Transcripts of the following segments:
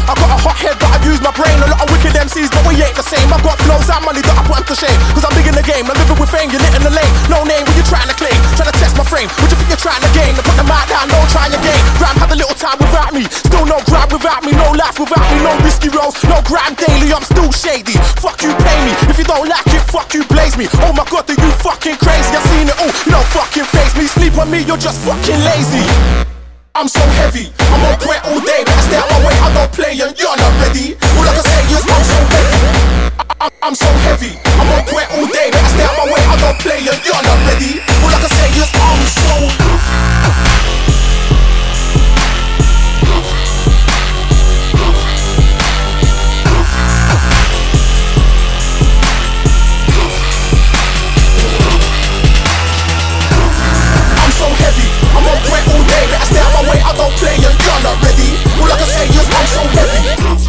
I got a hot head but I use my brain. A lot of wicked MCs but we ain't the same. I got flows and money that I put them to shame. Cause I'm big in the game, I'm living with fame. You're lit in the lane, no name, what you trying to claim? Trying to test my frame, what you think you're trying to gain? To put the mic down, no trying your game. Gram had a little time without me, still no grab without me. No life without me, no risky rolls, no grind daily. I'm still shady, fuck you pay me. If you don't like it, fuck you blaze me. Oh my god, are you fucking crazy? I've seen it all, you don't fucking face me. Sleep on me, you're just fucking lazy. I'm so heavy, I'm on point all day, but I stay out my way, I don't play and you're not ready. All I can say is I'm so heavy. I'm so heavy, I'm on point all day, but I stay out my way, I don't play and you're not ready. All I can say is I'm so heavy, I'm on point all day, but I stay out my way, I don't play and you're not ready. All I can say is I'm so heavy.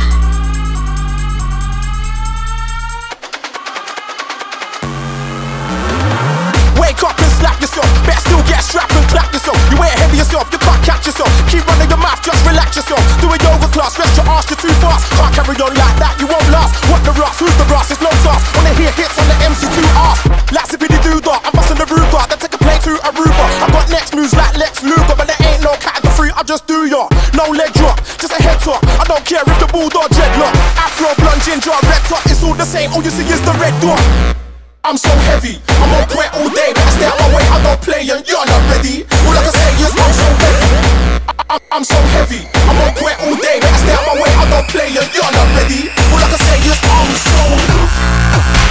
Wake up and slap yourself, better still get strapped and clap yourself. You ain't heavy yourself, you can't catch yourself. Keep running your mouth, just relax yourself. Do a yoga class, rest your arse, you're too fast. Can't carry on like that, you won't last. What the rust, who's the rust, it's no task. Wanna hear hits on the MC2 arse. Like Zippity Doo-Dah, I'm busting the Ruger. Then take a plane to Aruba. I got next moves like Lex Luger, but there ain't no category 3, I just do ya. No leg drop, just a head top. I don't care if the bulldog dreadlock. Afro, blonde, ginger, red top, it's all the same, all you see is the red dot. I'm so heavy, I'm on point all day, but I stay out my way, I don't play and you're not ready. All I can say is I'm so heavy. I'm so heavy, I'm on point all day, but I stay out my way, I don't play and you're not ready. All I can say is I'm so